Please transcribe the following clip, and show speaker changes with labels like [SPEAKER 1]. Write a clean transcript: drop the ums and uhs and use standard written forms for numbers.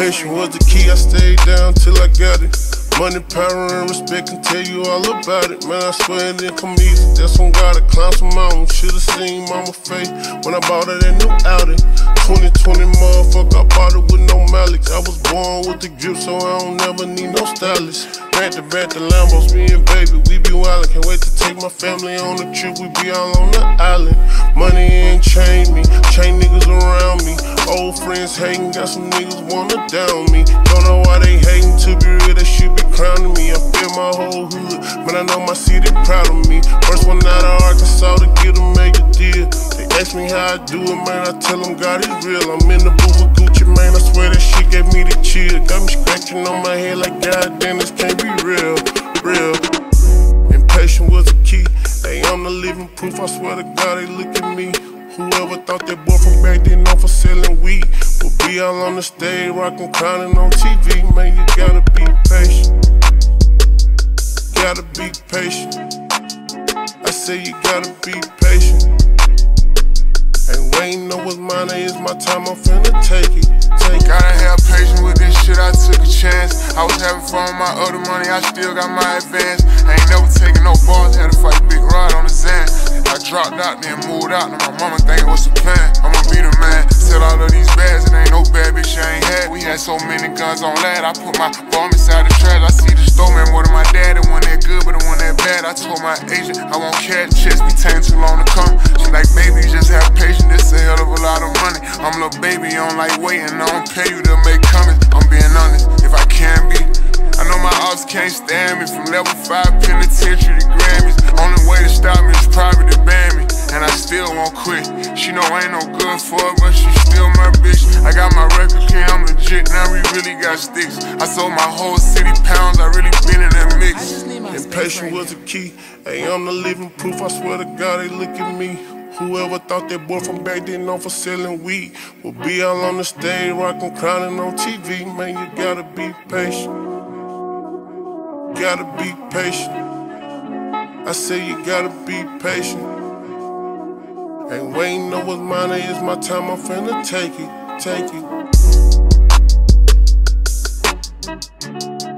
[SPEAKER 1] Patient was the key, I stayed down till I got it. Money, power, and respect can tell you all about it. Man, I swear it didn't come easy. That's on God, I climb some mountains. Should've seen mama face when I bought her that new Audi. 2020 motherfucker, I bought it with no malice. I was born with the grip, so I don't never need no stylist. Back to back, the Lambos, me and baby, we be wildin'. Can't wait to take my family on a trip, we be all on the island. Money ain't chained me, chain niggas around me. Old friends hating, got some niggas wanna down me. Don't know why they hating, to be real, they should be crowning me. I feel my whole hood, man, I know my city proud of me. First one out of Arkansas to get a major deal. They ask me how I do it, man, I tell them God is real. I'm in the booth with Gucci, man, I swear that shit gave me the chill. Got me scratching on my head like goddamn, this can't be real, real. Impatient was the key, hey, I'm the living proof, I swear to God, they look at me. Whoever thought that boy from back then known for selling weed would be all on the stage, rockin', crowning on TV. Man, you gotta be patient. Gotta be patient. I say you gotta be patient. Ain't waiting on what's mine, it's my time, I'm finna take it.
[SPEAKER 2] Gotta have patience with this shit, I took a chance. I was having fun with my other money, I still got my advance. I ain't never taking no balls, had to fight Big Rod on the Zan. I dropped out, then moved out, now my mama think what's the plan? I'ma be the man, sell all of these bags, it ain't no bad bitch I ain't had. We had so many guns on that, I put my bomb inside the trash. I see the store man more than my dad, the one that good, but the one that bad. I told my agent, I won't catch checks, be taking too long to come. She like, baby, just have patience, this a hell of a lot of money. I'm a little baby, on like waiting, I don't pay you to make comments. I'm being honest, if I can be. I know my ops can't stand me. From level 5 penitentiary to Grammys. Only way to stop me is private to ban me. And I still won't quit. She know I ain't no good for her, but she still my bitch. I got my record clear, I'm legit, now we really got sticks. I sold my whole city pounds, I really been in that mix.
[SPEAKER 1] Impatient was the key, hey, I'm the living proof, I swear to God, they look at me. Whoever thought that boy from back then known for selling weed would be all on the stage, rockin', crowning on TV. Man, you gotta be patient. Gotta be patient. I say you gotta be patient. Ain't waiting on what's mine, it's my time, I'm finna take it, take it.